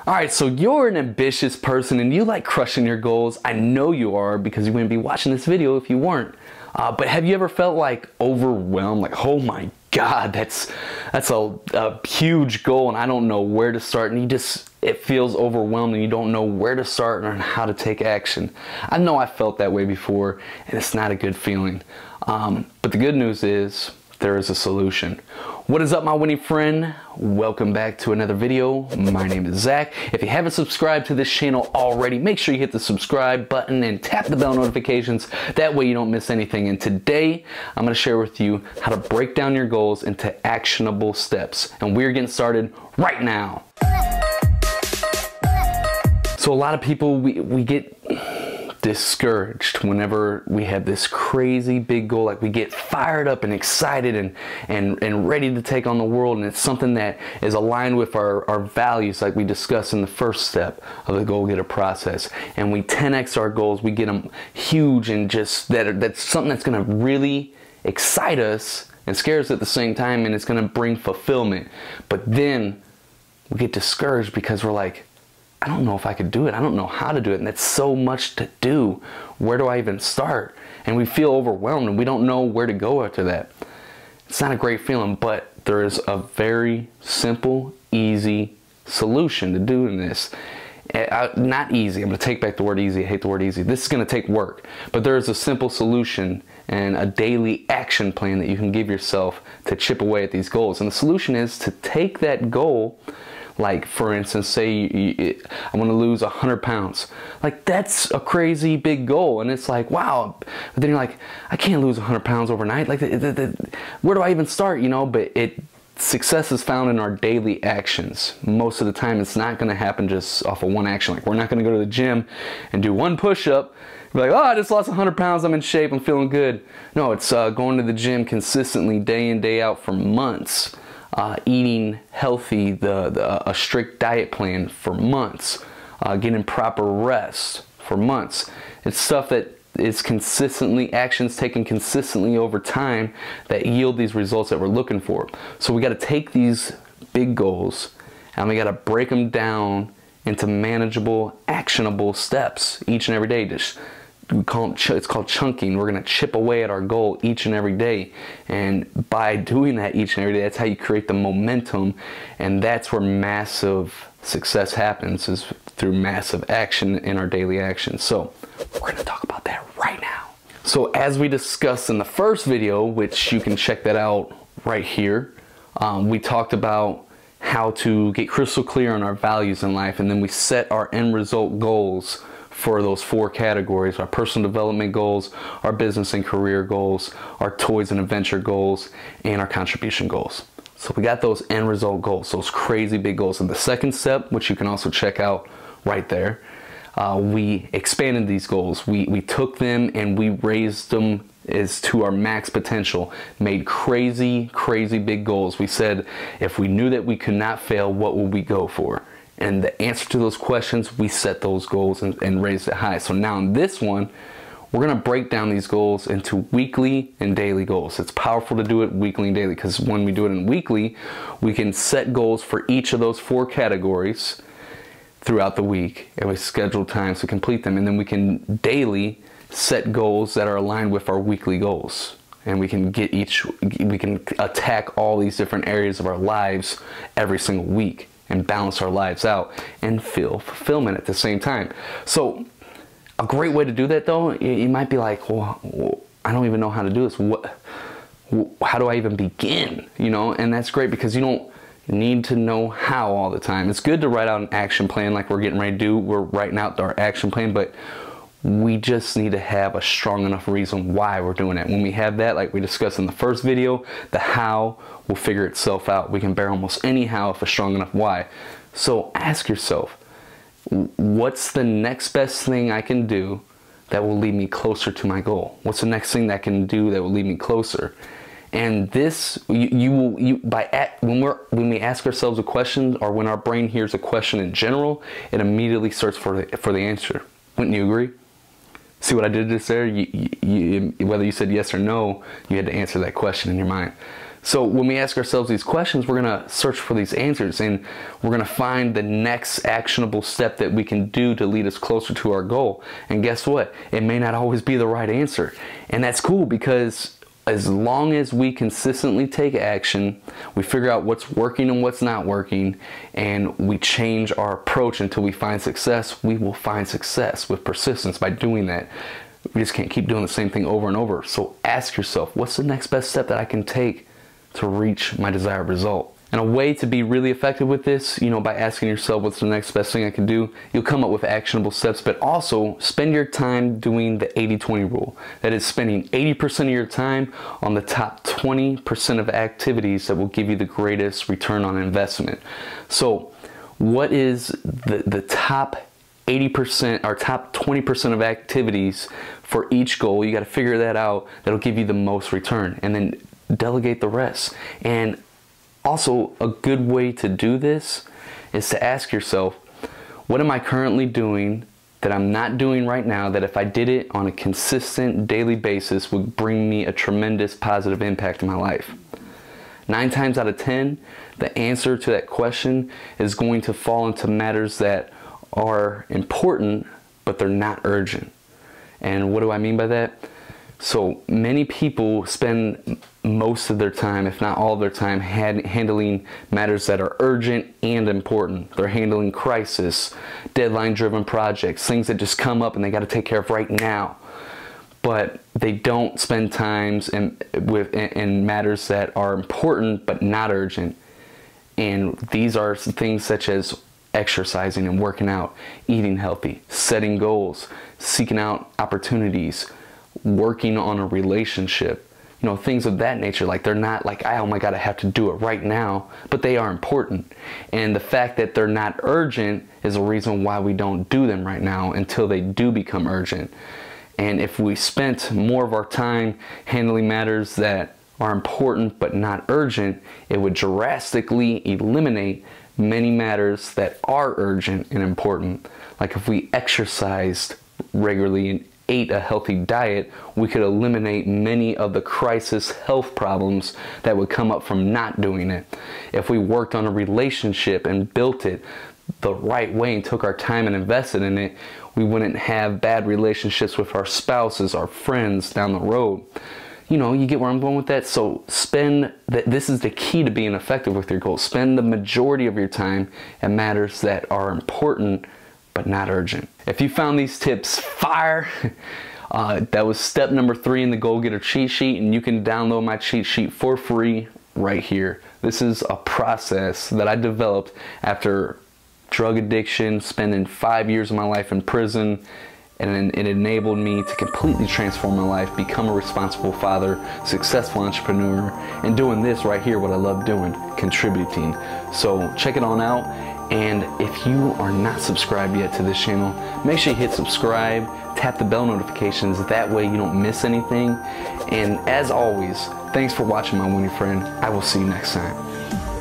Alright, so you're an ambitious person and you like crushing your goals. I know you are because you wouldn't be watching this video if you weren't. But have you ever felt like overwhelmed? Like, oh my God, that's a huge goal and I don't know where to start. And it feels overwhelming. You don't know where to start and how to take action. I know I felt that way before and it's not a good feeling. But the good news is there is a solution. What is up, my winning friend? Welcome back to another video. My name is Zach. If you haven't subscribed to this channel already, make sure you hit the subscribe button and tap the bell notifications. That way you don't miss anything. And today, I'm going to share with you how to break down your goals into actionable steps. And we're getting started right now. So a lot of people, we get discouraged whenever we have this crazy big goal. Like, we get fired up and excited and ready to take on the world, and it's something that is aligned with our values, like we discussed in the first step of the goal getter process. And we 10x our goals, we get them huge, and just that's something that's going to really excite us and scare us at the same time, and it's going to bring fulfillment. But then we get discouraged because we're like, I don't know if I could do it. I don't know how to do it. And that's so much to do. Where do I even start? And we feel overwhelmed and we don't know where to go after that. It's not a great feeling, but there is a very simple, easy solution to doing this. Not easy. I'm going to take back the word easy. I hate the word easy. This is going to take work. But there is a simple solution and a daily action plan that you can give yourself to chip away at these goals. And the solution is to take that goal. Like, for instance, say I want to lose 100 pounds. Like, that's a crazy big goal. And it's like, wow. But then you're like, I can't lose 100 pounds overnight. Like, where do I even start? You know, but success is found in our daily actions. Most of the time, it's not going to happen just off of one action. Like, we're not going to go to the gym and do one push-up. Be like, oh, I just lost 100 pounds. I'm in shape. I'm feeling good. No, it's going to the gym consistently day in, day out for months. Eating healthy, a strict diet plan for months, getting proper rest for months. It's stuff that is consistently, actions taken consistently over time that yield these results that we're looking for. So we got to take these big goals and we got to break them down into manageable, actionable steps each and every day. It's called chunking. We're going to chip away at our goal each and every day, and by doing that each and every day, that's how you create the momentum, and that's where massive success happens, is through massive action in our daily actions. So we're going to talk about that right now. So as we discussed in the first video, which you can check that out right here, we talked about how to get crystal clear on our values in life, and then we set our end result goals for those 4 categories: our personal development goals, our business and career goals, our toys and adventure goals, and our contribution goals. So we got those end result goals, those crazy big goals. And the second step, which you can also check out right there, we expanded these goals. We took them and we raised them as to our max potential, made crazy, crazy big goals. We said, if we knew that we could not fail, what would we go for? And the answer to those questions, we set those goals and raised it high. So now in this one, we're going to break down these goals into weekly and daily goals. It's powerful to do it weekly and daily, because when we do it in weekly, we can set goals for each of those 4 categories throughout the week, and we schedule times to complete them. And then we can daily set goals that are aligned with our weekly goals. And we can attack all these different areas of our lives every single week and balance our lives out and feel fulfillment at the same time. So a great way to do that, though, you might be like, well, I don't even know how to do this. How do I even begin? You know, and that's great, because you don't need to know how all the time. It's good to write out an action plan like we're getting ready to do. We're writing out our action plan, but we just need to have a strong enough reason why we're doing it. When we have that, like we discussed in the first video, the how will figure itself out. We can bear almost any how if a strong enough why. So ask yourself, what's the next best thing I can do that will lead me closer to my goal? What's the next thing that I can do that will lead me closer? And this, when we ask ourselves a question, or when our brain hears a question in general, it immediately searches for the answer. Wouldn't you agree? See what I did just there? Whether you said yes or no, you had to answer that question in your mind. So when we ask ourselves these questions, we're going to search for these answers, and we're going to find the next actionable step that we can do to lead us closer to our goal. And guess what? It may not always be the right answer. And that's cool, because as long as we consistently take action, we figure out what's working and what's not working, and we change our approach until we find success, we will find success with persistence by doing that. We just can't keep doing the same thing over and over. So ask yourself, what's the next best step that I can take to reach my desired result? And a way to be really effective with this, by asking yourself what's the next best thing I can do, you'll come up with actionable steps, but also spend your time doing the 80-20 rule. That is, spending 80% of your time on the top 20% of activities that will give you the greatest return on investment. So what is the top 80% or top 20% of activities for each goal? You got to figure that out. That'll give you the most return, and then delegate the rest. And also, a good way to do this is to ask yourself, what am I currently doing that I'm not doing right now, that if I did it on a consistent daily basis would bring me a tremendous positive impact in my life? 9 times out of 10, the answer to that question is going to fall into matters that are important, but they're not urgent. And what do I mean by that? So many people spend most of their time, if not all of their time, handling matters that are urgent and important. They're handling crisis, deadline-driven projects, things that just come up and they got to take care of right now. But they don't spend time in matters that are important but not urgent. And these are things such as exercising and working out, eating healthy, setting goals, seeking out opportunities, working on a relationship, things of that nature. Like, they're not like, oh my God, I have to do it right now, but they are important. And the fact that they're not urgent is a reason why we don't do them right now until they do become urgent. And if we spent more of our time handling matters that are important but not urgent, it would drastically eliminate many matters that are urgent and important. Like, if we exercised regularly and ate a healthy diet, we could eliminate many of the crisis health problems that would come up from not doing it. If we worked on a relationship and built it the right way and took our time and invested in it, we wouldn't have bad relationships with our spouses, our friends down the road. You get where I'm going with that? So this is the key to being effective with your goals. Spend the majority of your time in matters that are important but not urgent. If you found these tips fire, that was step number 3 in the Goal Getter cheat sheet, and you can download my cheat sheet for free right here. This is a process that I developed after drug addiction, spending 5 years of my life in prison, and it enabled me to completely transform my life, become a responsible father, successful entrepreneur, and doing this right here, what I love doing, contributing. So check it on out. And if you are not subscribed yet to this channel, make sure you hit subscribe, tap the bell notifications, that way you don't miss anything. And as always, thanks for watching, my winning friend. I will see you next time.